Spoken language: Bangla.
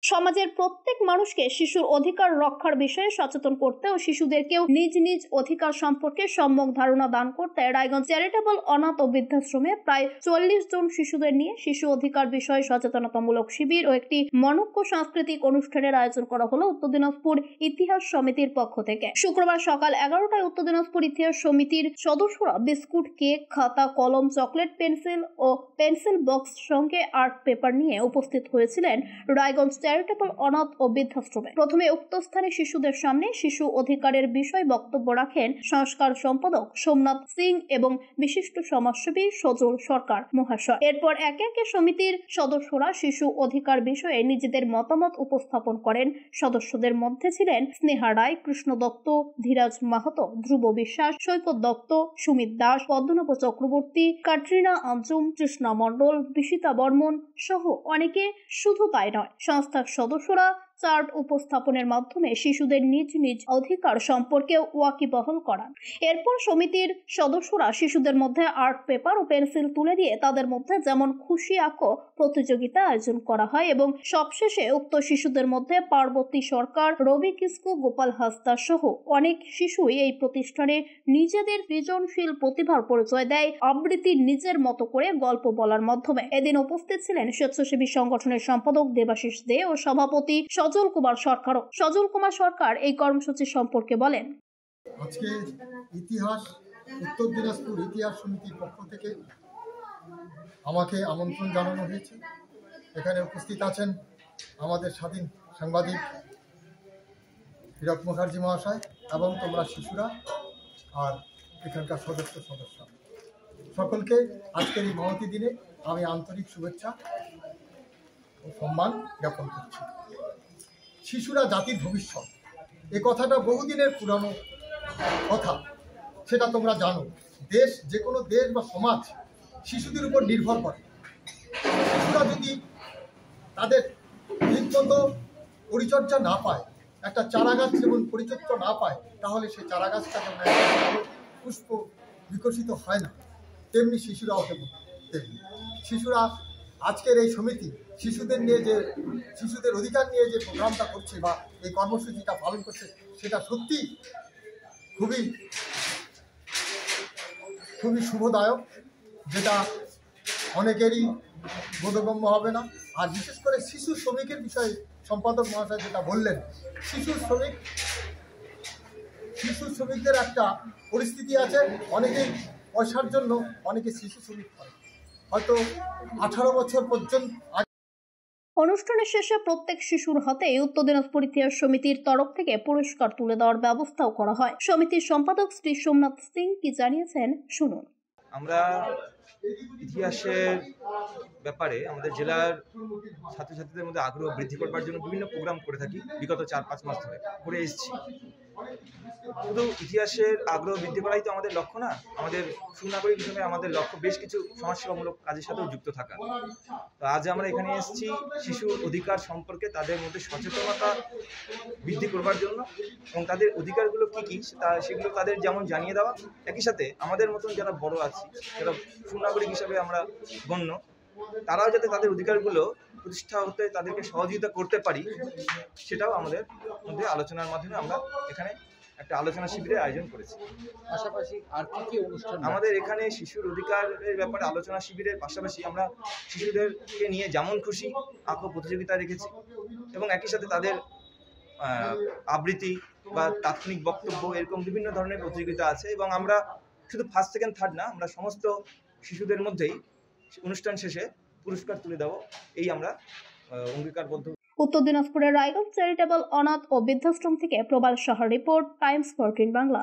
সমাজের প্রত্যেক মানুষকে শিশুর অধিকার রক্ষার বিষয়ে সচেতন করতে ও শিশুদেরকেও নিজ নিজ অধিকার সম্পর্কে সম্যক ধারণা দান করতে রায়গঞ্জ চ্যারিটেবল অনাথ ও বৃদ্ধাশ্রমে প্রায় ৪০ জন শিশুদের নিয়ে শিশু অধিকার বিষয়ে সচেতনতামূলক শিবির ও একটি মনোজ্ঞ সাংস্কৃতিক অনুষ্ঠানের আয়োজন করা হলো উত্তর দিনাজপুর ইতিহাস সমিতির পক্ষ থেকে। শুক্রবার সকাল 11টায় উত্তর দিনাজপুর ইতিহাস সমিতির সদস্যরা বিস্কুট, কেক, খাতা, কলম, চকলেট, পেন্সিল ও পেন্সিল বক্স সঙ্গে আর্ট পেপার নিয়ে উপস্থিত হয়েছিলেন রায়গঞ্জ চ্যারিটেবল অনাথ ও বৃদ্ধাশ্রমে। প্রথমে উক্ত স্থানে শিশুদের সামনে শিশু অধিকারের বিষয়ে বক্তব্য রাখেন সংস্কার সম্পাদক সোমনাথ সিং এবং বিশিষ্ট সমাজসেবী সজল সরকার মহাশয়। এরপর একে একে সমিতির সদস্যরা শিশু অধিকার বিষয়ে নিজেদের মতামত উপস্থাপন করেন। সদস্যদের মধ্যে ছিলেন স্নেহা রায়, কৃষ্ণ দত্ত, ধীরাজ মাহাতো, ধ্রুব বিশ্বাস, সৈকত দত্ত, সুমিত দাস, পদ্মনাভ চক্রবর্তী, কাটরিনা আঞ্জুম, কৃষ্ণা মণ্ডল, বিশিতা বর্মন সহ অনেকে। শুধু তাই নয়, সংস্থার সদস্যরা চার্ট উপস্থাপনের মাধ্যমে শিশুদের নিজ নিজ অধিকার সম্পর্কে ওয়াকিবহাল করান। এরপর সমিতির সদস্যরা শিশুদের মধ্যে আর্ট পেপার ও পেন্সিল তুলে দিয়ে তাদের মধ্যে যেমন খুশি আঁকো প্রতিযোগিতা আয়োজন করা হয় এবং সবশেষে উক্ত শিশুদের মধ্যে পার্বতী সরকার, রবি কিস্কু, গোপাল হাসদা সহ অনেক শিশুই এই প্রতিষ্ঠানে নিজেদের সৃজনশীল প্রতিভার পরিচয় দেয় আবৃত্তি নিজের মতো করে গল্প বলার মাধ্যমে। এদিন উপস্থিত ছিলেন স্বেচ্ছাসেবী সংগঠনের সম্পাদক দেবাশিস দে ও সভাপতি সজল কুমার সরকারও। সজল কুমার সরকার এই কর্মসূচি সম্পর্কে বলেন, আজকে ইতিহাস উত্তর দিনাজপুর ইতিহাস সমিতির পক্ষ থেকে আমাকে আমন্ত্রণ জানানো হয়েছে। এখানে উপস্থিত আছেন আমাদের স্বাধীন সাংবাদিক হীরক মুখার্জি মহাশয় এবং তোমরা শিশুরা আর এখানকার সদস্য সকলকে আজকের এই মহতী দিনে আমি আন্তরিক শুভেচ্ছা ও সম্মান জ্ঞাপন করছি। শিশুরা জাতির ভবিষ্যৎ, এ কথাটা বহুদিনের পুরানো কথা, সেটা তোমরা জানো। দেশ, যে কোনো দেশ বা সমাজ শিশুদের উপর নির্ভর করে। শিশুরা যদি তাদের ঠিকমতো পরিচর্যা না পায়, একটা চারাগাছ যেমন পরিচর্যা না পায়, তাহলে সেই চারাগাছটা যেমন পুষ্প বিকশিত হয় না, তেমনি শিশুরাও তেমনি। শিশুরা আজকের এই সমিতি শিশুদের নিয়ে যে শিশুদের অধিকার নিয়ে যে প্রোগ্রামটা করছে বা এই কর্মসূচিটা পালন করছে, সেটা সত্যি খুবই খুবই শুভদায়ক, যেটা অনেকেরই বোধগম্য হবে না। আর বিশেষ করে শিশু শ্রমিকের বিষয়ে সম্পাদক মহাশয় যেটা বললেন, শিশু শ্রমিকদের একটা পরিস্থিতি আছে, অনেকেই পয়সার জন্য অনেকে শিশু শ্রমিক করে, হয়তো 18 বছর পর্যন্ত। অনুষ্ঠানের শেষে প্রত্যেক শিশুর হাতে উত্তর দিনাজপুর ইতিহাস সমিতির তরফ থেকে পুরস্কার তুলে দেওয়ার ব্যবস্থাও করা হয়। সমিতির সম্পাদক শ্রী সোমনাথ সিং কি জানিয়েছেন শুনুন। আমরা ইতিহাসের ব্যাপারে আমাদের জেলার ছাত্রছাত্রীদের মধ্যে আগ্রহ বৃদ্ধি করবার জন্য বিভিন্ন প্রোগ্রাম করে থাকি, বিগত 4-5 মাস ধরে করে এসেছি। শুধু ইতিহাসের আগ্রহ বৃদ্ধি করাই তো আমাদের লক্ষ্য না, আমাদের সুনাগরিক হিসেবে আমাদের লক্ষ্য বেশ কিছু সমাজসেবামূলক কাজের সাথেও যুক্ত থাকা। তো আজ আমরা এখানে এসেছি শিশুর অধিকার সম্পর্কে তাদের মধ্যে সচেতনতা বৃদ্ধি করবার জন্য এবং তাদের অধিকারগুলো কী কী সেগুলো তাদের যেমন জানিয়ে দেওয়া, একই সাথে আমাদের মতন যারা বড় আছি, যারা সুনাগরিক হিসাবে আমরা গণ্য, তারাও যাতে তাদের অধিকারগুলো প্রতিষ্ঠা হতে তাদেরকে সহযোগিতা করতে পারি, সেটাও আমাদের মধ্যে আলোচনার মাধ্যমে আমরা এখানে একটা আলোচনা শিবিরের আয়োজন করেছি। পাশাপাশি আর কি অনুষ্ঠান আমাদের এখানে শিশুর অধিকারের ব্যাপারে আলোচনা শিবিরের পাশাপাশি আমরা শিশুদেরকে নিয়ে যেমন খুশি আঁকো প্রতিযোগিতা রেখেছি এবং একই সাথে তাদের আবৃত্তি বা তাৎক্ষণিক বক্তব্য, এরকম বিভিন্ন ধরনের প্রতিযোগিতা আছে এবং আমরা শুধু ফার্স্ট, সেকেন্ড, থার্ড না, আমরা সমস্ত শিশুদের মধ্যেই অনুষ্ঠান শেষে পুরস্কার তুলে দেবো, এই আমরা অঙ্গীকারবদ্ধ। উত্তর দিনাজপুরের রায়গঞ্জ চ্যারিটেবল অনাথ ও বৃদ্ধাশ্রম থেকে প্রবাল সাহার রিপোর্ট, টাইমস 14 বাংলা।